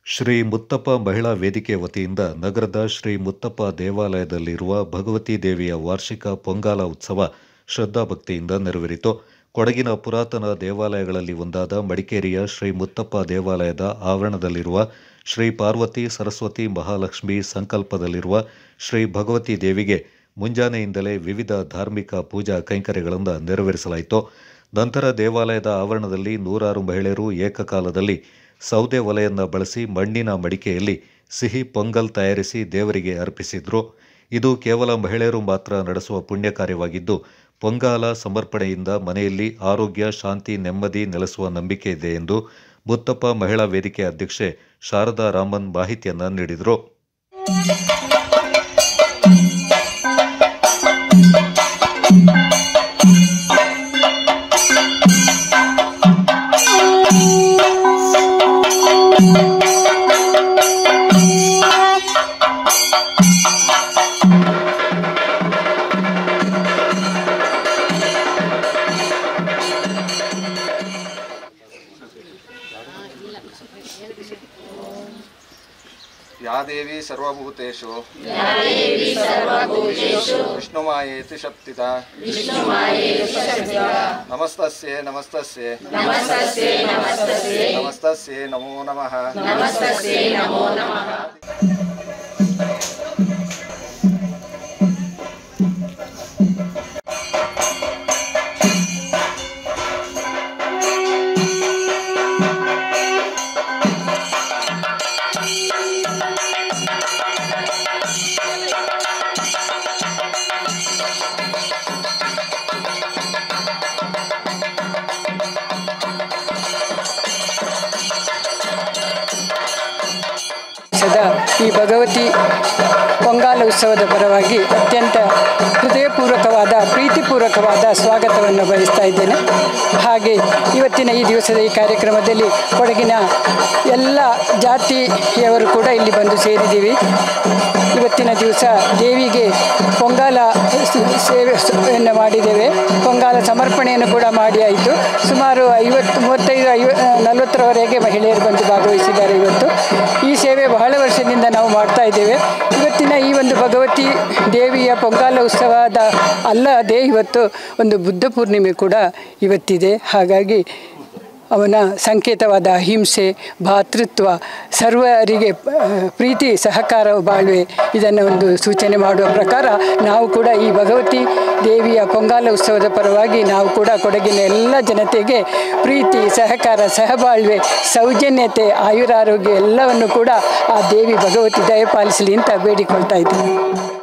ಶ್ರೀ ಮುತ್ತಪ್ಪ ಮಹಿಳಾ ವೇದಿಕೆ ವತಿಯಿಂದ ನಗರದ ಶ್ರೀ ಮುತ್ತಪ್ಪ ದೇವಾಲಯದಲ್ಲಿರುವ ಭಗವತಿ ದೇವಿಯ ವಾರ್ಷಿಕ ಪೊಂಗಾಲ ಉತ್ಸವ ಶ್ರದ್ಧಾಭಕ್ತಿಯಿಂದ ನೆರವೇರಿತು. ಕೊಡಗಿನ ಪುರಾತನ ದೇವಾಲಯಗಳಲ್ಲಿ ಒಂದಾದ ಮಡಿಕೇರಿಯ ಶ್ರೀ ಮುತ್ತಪ್ಪ ದೇವಾಲಯದ ಆವರಣದಲ್ಲಿರುವ ಶ್ರೀ ಪಾರ್ವತಿ ಸರಸ್ವತಿ ಮಹಾಲಕ್ಷ್ಮಿ ಸಂಕಲ್ಪದಲ್ಲಿರುವ ಶ್ರೀ ಭಗವತಿ ದೇವಿಗೆ ಮುಂಜಾನೆಯಿಂದಲೇ ವಿವಿಧ ಧಾರ್ಮಿಕ ಪೂಜಾ ಕೈಂಕರ್ಯಗಳನ್ನು ನೆರವೇರಿಸಲಾಯಿತು. ನಂತರ ದೇವಾಲಯದ ಆವರಣದಲ್ಲಿ ನೂರಾರು ಮಹಿಳೆಯರು ಏಕಕಾಲದಲ್ಲಿ ಸೌದೆ ಒಲೆಯನ್ನು ಬಳಸಿ ಮಣ್ಣಿನ ಮಡಿಕೆಯಲ್ಲಿ ಸಿಹಿ ಪೊಂಗಲ್ ತಯಾರಿಸಿ ದೇವರಿಗೆ ಅರ್ಪಿಸಿದ್ರು. ಇದು ಕೇವಲ ಮಹಿಳೆಯರು ಮಾತ್ರ ನಡೆಸುವ ಪುಣ್ಯ ಕಾರ್ಯವಾಗಿದ್ದು, ಪೊಂಗಾಲ ಸಮರ್ಪಣೆಯಿಂದ ಮನೆಯಲ್ಲಿ ಆರೋಗ್ಯ, ಶಾಂತಿ, ನೆಮ್ಮದಿ ನೆಲೆಸುವ ನಂಬಿಕೆ ಇದೆ ಎಂದು ಮುತ್ತಪ್ಪ ಮಹಿಳಾ ವೇದಿಕೆ ಅಧ್ಯಕ್ಷೆ ಶಾರದಾ ರಾಮನ್ ಮಾಹಿತಿಯನ್ನು ನೀಡಿದರು. या देवी सर्वभूतेषु विष्णुमायेति शक्तिता नमस्तस्ये नमस्तस्ये नमस्तस्ये नमो नमः। ಈ ಭಗವತಿ ಪೊಂಗಾಲ ಉತ್ಸವದ ಪರವಾಗಿ ಅತ್ಯಂತ ಹೃದಯಪೂರ್ವಕವಾದ ಪ್ರೀತಿಪೂರ್ವಕವಾದ ಸ್ವಾಗತವನ್ನು ಬಯಸ್ತಾ ಇದ್ದೇನೆ. ಹಾಗೆ ಇವತ್ತಿನ ಈ ದಿವಸದ ಈ ಕಾರ್ಯಕ್ರಮದಲ್ಲಿ ಕೊಡಗಿನ ಎಲ್ಲ ಜಾತಿಯವರು ಕೂಡ ಇಲ್ಲಿ ಬಂದು ಸೇರಿದ್ದೀವಿ. ಇವತ್ತಿನ ದಿವಸ ದೇವಿಗೆ ಪೊಂಗಾಲ ಸೇವೆಯನ್ನು ಮಾಡಿದ್ದೇವೆ. ಪೊಂಗಾಲ ಸಮರ್ಪಣೆಯನ್ನು ಕೂಡ ಮಾಡಿ ಆಯಿತು. ಸುಮಾರು 35-40ರವರೆಗೆ ಮಹಿಳೆಯರು ಬಂದು ಭಾಗವಹಿಸಿದ್ದಾರೆ. ಇವತ್ತು ಈ ಸೇವೆ ಬಹಳ ವರ್ಷದಿಂದ ನಾವು ಮಾಡ್ತಾ ಇದ್ದೇವೆ. ಇವತ್ತಿನ ಈ ಒಂದು ಭಗವತಿ ದೇವಿಯ ಪೊಂಗಾಲ ಉತ್ಸವದ ಅಲ್ಲದೆ ಇವತ್ತು ಒಂದು ಬುದ್ಧ ಪೂರ್ಣಿಮೆ ಕೂಡ ಇವತ್ತಿದೆ. ಹಾಗಾಗಿ ಅವನ ಸಂಕೇತವಾದ ಅಹಿಂಸೆ, ಭಾತೃತ್ವ, ಸರ್ವರಿಗೆ ಪ್ರೀತಿ, ಸಹಕಾರ, ಬಾಳ್ವೆ ಇದನ್ನು ಒಂದು ಸೂಚನೆ ಮಾಡುವ ಪ್ರಕಾರ ನಾವು ಕೂಡ ಈ ಭಗವತಿ ದೇವಿಯ ಪೊಂಗಾಲ ಉತ್ಸವದ ಪರವಾಗಿ ನಾವು ಕೂಡ ಕೊಡಗಿನ ಎಲ್ಲ ಜನತೆಗೆ ಪ್ರೀತಿ, ಸಹಕಾರ, ಸಹಬಾಳ್ವೆ, ಸೌಜನ್ಯತೆ, ಆಯುರಾರೋಗ್ಯ ಎಲ್ಲವನ್ನು ಕೂಡ ಆ ದೇವಿ ಭಗವತಿ ದಯಪಾಲಿಸಲಿ ಅಂತ ಬೇಡಿಕೊಳ್ತಾ ಇದ್ದೀನಿ.